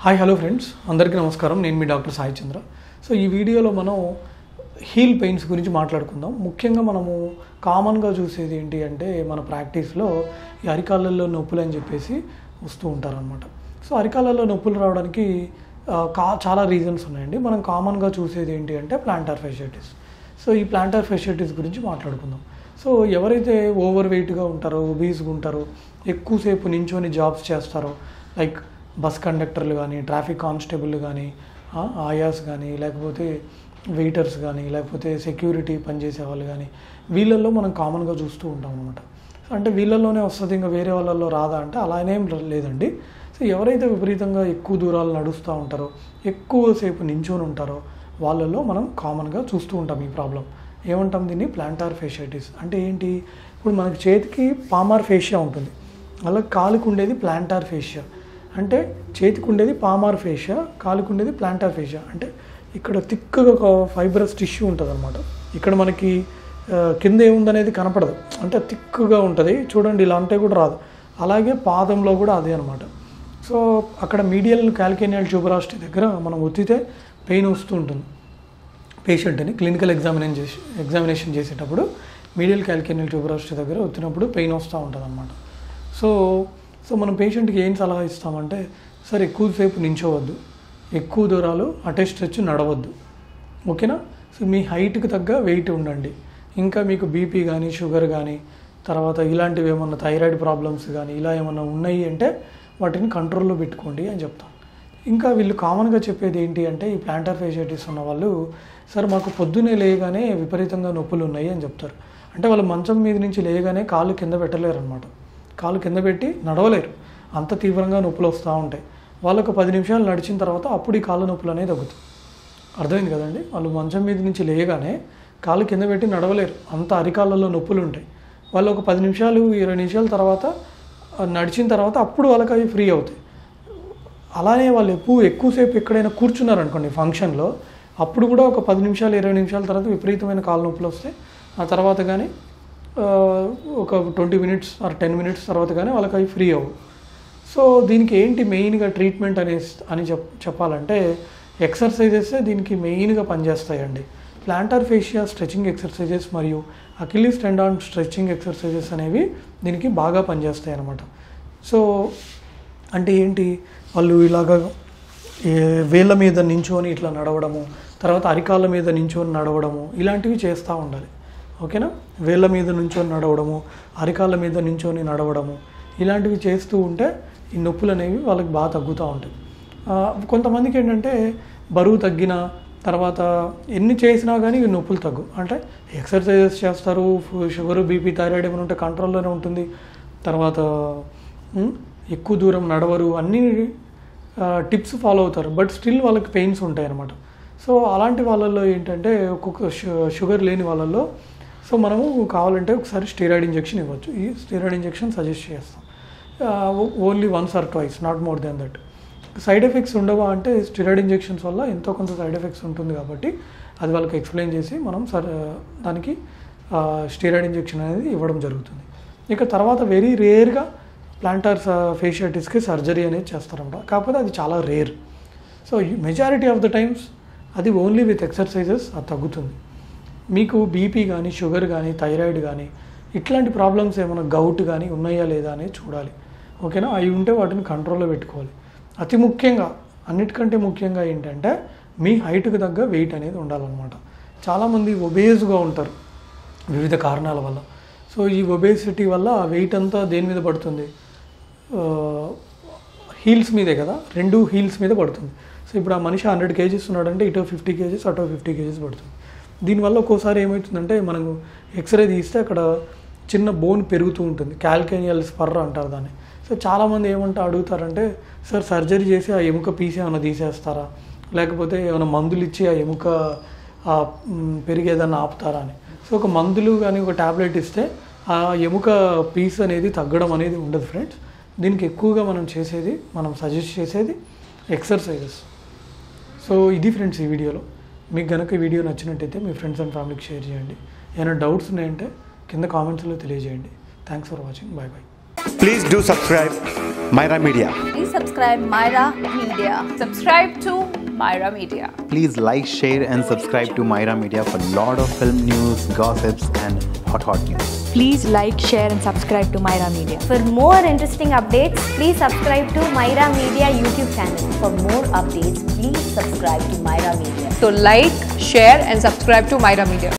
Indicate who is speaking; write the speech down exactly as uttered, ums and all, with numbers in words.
Speaker 1: Hi hello friends, అందరికీ నమస్కారం. నేను మీ డాక్టర్ సాయి చంద్ర. సో ఈ వీడియోలో మనం హీల్ పెయిన్స్ గురించి మాట్లాడుకుందాం. ముఖ్యంగా మనము కామన్గా చూసేది ఏంటి అంటే మన ప్రాక్టీస్లో ఈ అరికాళ్ళల్లో నొప్పులు అని చెప్పేసి వస్తూ ఉంటారనమాట. సో అరికాళ్ళల్లో నొప్పులు రావడానికి కా చాలా రీజన్స్ ఉన్నాయండి. మనం కామన్గా చూసేది ఏంటి అంటే ప్లాంటార్ ఫెషిటిస్. సో ఈ ప్లాంటార్ ఫెషిటిస్ గురించి మాట్లాడుకుందాం. సో ఎవరైతే ఓవర్ వెయిట్గా ఉంటారో, ఒబీస్గా ఉంటారో, ఎక్కువసేపు నించొని జాబ్స్ చేస్తారో, లైక్ బస్ కండక్టర్లు కానీ, ట్రాఫిక్ కానిస్టేబుల్ కానీ, ఆయాస్ కానీ, లేకపోతే వెయిటర్స్ కానీ, లేకపోతే సెక్యూరిటీ పనిచేసే వాళ్ళు కానీ, వీళ్ళల్లో మనం కామన్గా చూస్తూ ఉంటాం అనమాట. అంటే వీళ్ళల్లోనే వస్తుంది, ఇంకా వేరే వాళ్ళల్లో రాదా అంటే అలానేం లేదండి. సో ఎవరైతే విపరీతంగా ఎక్కువ దూరాలు నడుస్తూ ఉంటారో, ఎక్కువసేపు నించొని ఉంటారో వాళ్ళల్లో మనం కామన్గా చూస్తూ ఉంటాం ఈ ప్రాబ్లం. ఏమంటాం దీన్ని? Plantar fasciitis. అంటే ఏంటి? ఇప్పుడు మనకి చేతికి పామార్ ఫేషియా ఉంటుంది, అలా కాలుకు ఉండేది ప్లాంటార్ ఫేషియా. అంటే చేతికి ఉండేది పామార్ ఫేషియా, కాలుకు ఉండేది ప్లాంటార్ ఫేషియా. అంటే ఇక్కడ థిక్గా ఒక ఫైబ్రస్ టిష్యూ ఉంటుంది అనమాట. ఇక్కడ మనకి కింద ఏముందనేది కనపడదు, అంటే థిక్గా ఉంటుంది. చూడండి, ఇలా అంటే కూడా రాదు. అలాగే పాదంలో కూడా అదే అనమాట. సో అక్కడ మీడియల్ క్యాల్కేనియల్ ట్యూబరాసిటీ దగ్గర మనం ఒత్తితే పెయిన్ వస్తూ ఉంటుంది. పేషెంట్ని క్లినికల్ ఎగ్జామినేషన్ చేసి ఎగ్జామినేషన్ చేసేటప్పుడు మీడియల్ క్యాల్కేనియల్ ట్యూబరాసిటీ దగ్గర ఒత్తినప్పుడు పెయిన్ వస్తూ ఉంటుంది అనమాట. సో సో మనం పేషెంట్కి ఏం సలహా ఇస్తామంటే, సార్ ఎక్కువసేపు నించోవద్దు, ఎక్కువ దూరాలు అటెస్ట్ వచ్చి నడవద్దు, ఓకేనా? సో మీ హైట్కి తగ్గ వెయిట్ ఉండండి. ఇంకా మీకు బీపీ కానీ, షుగర్ కానీ, తర్వాత ఇలాంటివి ఏమన్నా థైరాయిడ్ ప్రాబ్లమ్స్ కానీ ఇలా ఏమన్నా ఉన్నాయి అంటే వాటిని కంట్రోల్లో పెట్టుకోండి అని చెప్తాం. ఇంకా వీళ్ళు కామన్గా చెప్పేది ఏంటి అంటే, ఈ ప్లాంటార్ ఫెషిటిస్ ఉన్న వాళ్ళు, సార్ మాకు పొద్దునే లేయగానే విపరీతంగా నొప్పులు ఉన్నాయి అని చెప్తారు. అంటే వాళ్ళు మంచం మీద నుంచి లేయగానే కాళ్ళు కింద పెట్టలేరు అనమాట. కాళ్ళు కింద పెట్టి నడవలేరు, అంత తీవ్రంగా నొప్పులు వస్తూ ఉంటాయి. వాళ్ళకు పది నిమిషాలు నడిచిన తర్వాత అప్పుడు ఈ కాళ్ళ నొప్పులు అనేది తగ్గుతాయి. అర్థమైంది కదండి? వాళ్ళు మంచం మీద నుంచి లేయగానే కాళ్ళు కింద పెట్టి నడవలేరు, అంత అరికాళ్ళల్లో నొప్పులు ఉంటాయి. వాళ్ళు ఒక పది నిమిషాలు ఇరవై నిమిషాల తర్వాత నడిచిన తర్వాత అప్పుడు వాళ్ళకి అవి ఫ్రీ అవుతాయి. అలానే వాళ్ళు ఎక్కువ ఎక్కువసేపు ఎక్కడైనా కూర్చున్నారనుకోండి ఫంక్షన్లో, అప్పుడు కూడా ఒక పది నిమిషాలు ఇరవై నిమిషాల తర్వాత విపరీతమైన కాళ్ళ నొప్పులు వస్తాయి. ఆ తర్వాత కానీ ఒక twenty minutes or ten minutes తర్వాత కానీ వాళ్ళకి అవి ఫ్రీ అవ్వు. సో దీనికి ఏంటి మెయిన్గా ట్రీట్మెంట్ అనే అని చెప్ చెప్పాలంటే ఎక్సర్సైజెస్ దీనికి మెయిన్గా పనిచేస్తాయండి. ప్లాంటార్ ఫేషియా స్ట్రెచింగ్ ఎక్సర్సైజెస్ మరియు అకిలీస్ టెండాన్ స్ట్రెచింగ్ ఎక్సర్సైజెస్ అనేవి దీనికి బాగా పనిచేస్తాయి అన్నమాట. సో అంటే ఏంటి? వాళ్ళు ఇలాగ వేళ్ళ మీద నించొని ఇట్లా నడవడము, తర్వాత అరికాళ్ళ మీద నించొని నడవడము, ఇలాంటివి చేస్తూ ఉండాలి, ఓకేనా? వేళ్ళ మీద నించొని నడవడము, అరికాళ్ళ మీద నించొని నడవడము, ఇలాంటివి చేస్తూ ఉంటే ఈ నొప్పులు అనేవి వాళ్ళకి బాగా తగ్గుతూ ఉంటాయి. కొంతమందికి ఏంటంటే బరువు తగ్గిన తర్వాత ఎన్ని చేసినా కానీ ఈ నొప్పులు తగ్గు. అంటే ఎక్సర్సైజెస్ చేస్తారు, షుగర్, బీపీ, థైరాయిడ్ ఏమైనా ఉంటే కంట్రోల్లోనే ఉంటుంది, తర్వాత ఎక్కువ దూరం నడవరు, అన్ని టిప్స్ ఫాలో అవుతారు, బట్ స్టిల్ వాళ్ళకి పెయిన్స్ ఉంటాయి అన్నమాట. సో అలాంటి వాళ్ళల్లో ఏంటంటే ఒక్కొక్క షుగర్ లేని వాళ్ళల్లో సో మనము కావాలంటే ఒకసారి స్టెరాయిడ్ ఇంజెక్షన్ ఇవ్వచ్చు. ఈ స్టెరాయిడ్ ఇంజెక్షన్ సజెస్ట్ చేస్తాం, only once or twice, not more than that. Side effects ఉండవా అంటే స్టెరాయిడ్ ఇంజెక్షన్స్ వల్ల ఎంతో కొంత సైడ్ ఎఫెక్ట్స్ ఉంటుంది కాబట్టి అది వాళ్ళకి ఎక్స్ప్లెయిన్ చేసి మనం సర్ దానికి స్టెరాయిడ్ ఇంజెక్షన్ అనేది ఇవ్వడం జరుగుతుంది. ఇక తర్వాత వెరీ రేర్గా ప్లాంటార్ ఫేషియాటిస్కి సర్జరీ అనేది చేస్తారన్నమాట, కాకపోతే అది చాలా rare. So majority of the times అది ఓన్లీ విత్ ఎక్సర్సైజెస్ అది తగ్గుతుంది. మీకు బీపీ కానీ, షుగర్ కానీ, థైరాయిడ్ కానీ, ఇట్లాంటి ప్రాబ్లమ్స్ ఏమైనా గౌట్ కానీ ఉన్నాయా లేదా అనేది చూడాలి, ఓకేనా? అవి ఉంటే వాటిని కంట్రోల్లో పెట్టుకోవాలి. అతి ముఖ్యంగా, అన్నిటికంటే ముఖ్యంగా ఏంటంటే మీ హైట్కి తగ్గ వెయిట్ అనేది ఉండాలన్నమాట. చాలామంది ఒబేస్గా ఉంటారు వివిధ కారణాల వల్ల. సో ఈ ఒబేసిటీ వల్ల ఆ వెయిట్ అంతా దేని మీద పడుతుంది? హీల్స్ మీదే కదా, రెండు హీల్స్ మీద పడుతుంది. సో ఇప్పుడు ఆ మనిషి హండ్రెడ్ కేజీస్ ఉన్నాడంటే ఇటో ఫిఫ్టీ కేజీస్ అటో ఫిఫ్టీ కేజీస్ పడుతుంది. దీనివల్ల ఒక్కోసారి ఏమవుతుందంటే మనకు ఎక్స్రే తీస్తే అక్కడ చిన్న బోన్ పెరుగుతూ ఉంటుంది, క్యాల్కేనియల్ స్పర్ అంటారు దాన్ని. సో చాలామంది ఏమంటే అడుగుతారంటే, సార్ సర్జరీ చేసి ఆ ఎముక పీస్ ఏమైనా తీసేస్తారా, లేకపోతే ఏమైనా మందులు ఇచ్చి ఆ ఎముక పెరిగేదాన్ని ఆపుతారా అని. సో ఒక మందులు కానీ ఒక ట్యాబ్లెట్ ఇస్తే ఆ ఎముక పీస్ అనేది తగ్గడం అనేది ఉండదు ఫ్రెండ్స్. దీనికి ఎక్కువగా మనం చేసేది, మనం సజెస్ట్ చేసేది ఎక్సర్సైజెస్. సో ఇది ఫ్రెండ్స్ ఈ వీడియోలో. మీకు కనుక ఈ వీడియో నచ్చినట్టయితే మీ ఫ్రెండ్స్ అండ్ ఫ్యామిలీకి షేర్ చేయండి. ఏమైనా డౌట్స్ ఉన్నాయంటే కింద కామెంట్స్లో తెలియజేయండి. Thanks for watching. Bye bye.
Speaker 2: Please do subscribe Myra Media.
Speaker 3: Please subscribe Myra Media.
Speaker 4: Subscribe to Myra Media.
Speaker 5: Please like, share and subscribe to Myra Media for lot of film news, gossips and hot hot news.
Speaker 6: Please like, share and subscribe to Myra Media.
Speaker 3: For more interesting updates, please subscribe to Myra Media YouTube channel. For more updates, please subscribe to Myra Media.
Speaker 4: So like, share and subscribe to Myra Media.